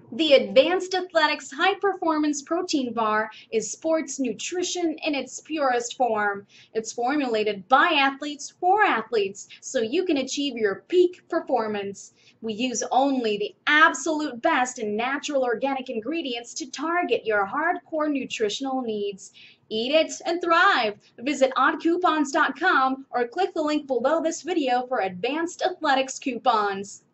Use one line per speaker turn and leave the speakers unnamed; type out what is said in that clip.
The Advanced Athletics High Performance Protein Bar is sports nutrition in its purest form. It's formulated by athletes for athletes so you can achieve your peak performance. We use only the absolute best in natural organic ingredients to target your hardcore nutritional needs. Eat it and thrive. Visit oddcoupons.com or click the link below this video for Advanced Athletics coupons.